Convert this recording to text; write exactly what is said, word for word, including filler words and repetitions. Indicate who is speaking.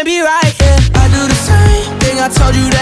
Speaker 1: can't be right, yeah. I do the same thing I told you